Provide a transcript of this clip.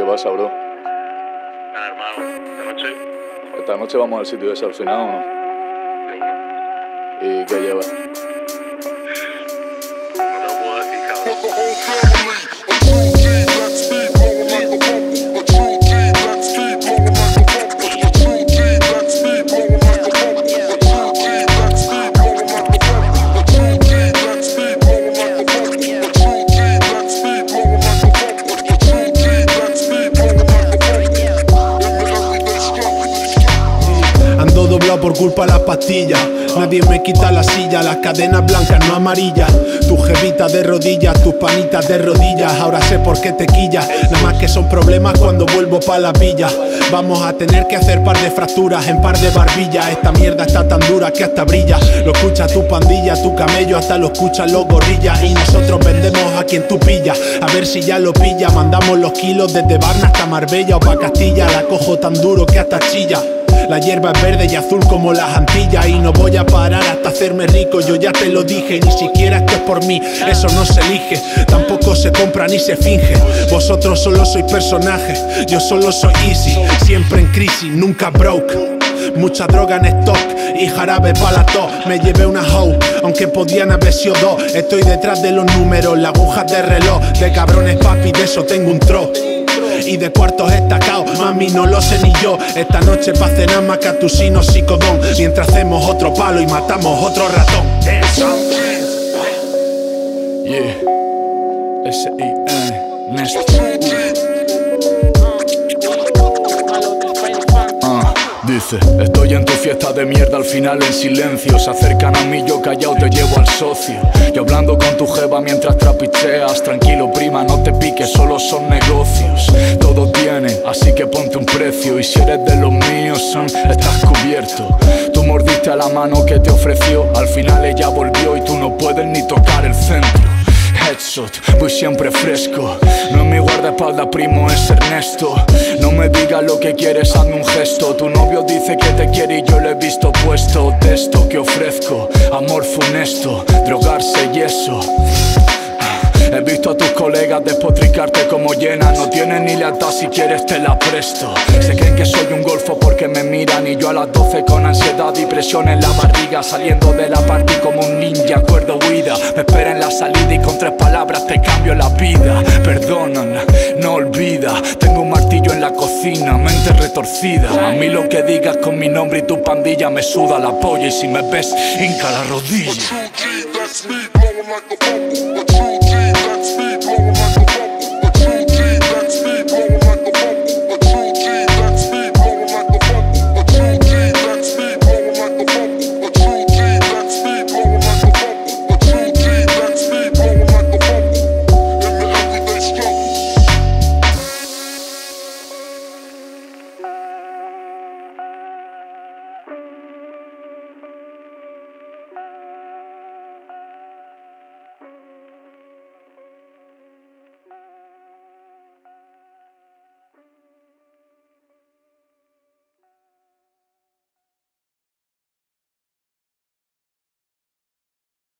¿qué pasa, bro? Nada, hermano, Esta noche vamos al sitio ese al final, ¿o no? ¿Y qué llevas? no te lo puedo decir, cabrón. Ando doblado por culpa de las pastillas. Nadie me quita la silla, las cadenas blancas no amarillas. Tu jevita de rodillas, tus panitas de rodillas. Ahora sé por qué te quillas. Nada más que son problemas cuando vuelvo pa' la villa. Vamos a tener que hacer par de fracturas en par de barbillas. Esta mierda está tan dura que hasta brilla. Lo escucha tu pandilla, tu camello, hasta lo escuchan los gorrillas. Y nosotros vendemos a quien tú pillas. A ver si ya lo pilla. Mandamos los kilos desde Varna hasta Marbella o pa' Castilla. La cojo tan duro que hasta chilla. La hierba es verde y azul como las Antillas. Y no voy a parar hasta hacerme rico, yo ya te lo dije. Ni siquiera esto es por mí, eso no se elige. Tampoco se compra ni se finge. Vosotros solo sois personajes, yo solo soy easy. Siempre en crisis, nunca broke. Mucha droga en stock y jarabe pa' la tos. Me llevé una hoe, aunque podían haber sido dos. Estoy detrás de los números, las agujas de reloj. De cabrones papi, de eso tengo un tro. Y de cuartos estacados, mami no lo sé ni yo. Esta noche pa' cenar macatusino psicodón. Mientras hacemos otro palo y matamos otro ratón. Yeah, S-I-N, Nest. Dice, estoy en tu fiesta de mierda, al final en silencio. Se acercan a mí, yo callado te llevo al socio. Y hablando con tu jeva mientras trapicheas. Tranquilo prima, no te piques, solo son negocios. Todo tiene, así que ponte un precio. Y si eres de los míos, estás cubierto. Tú mordiste a la mano que te ofreció. Al final ella volvió y tú no puedes ni tocar el centro. Headshot, voy siempre fresco. No es mi guardaespaldas, primo, es Ernesto. No me digas lo que quieres, hazme un gesto. Tu novio dice que te quiere y yo lo he visto puesto. De esto que ofrezco, amor funesto, drogarse y eso. He visto a tus colegas despotricarte como llena. No tienen ni lealtad, si quieres te la presto. Se creen que soy un golfo porque me miran. Y yo a las 12 con ansiedad y presión en la barriga. Saliendo de la party como un ninja, acuerdo huida. Me espera en la salida y con 3 palabras te cambio la vida. Perdonan, no olvida. Tengo un martillo en la cocina, mente retorcida. A mí lo que digas con mi nombre y tu pandilla me suda la polla. Y si me ves, hinca la rodilla.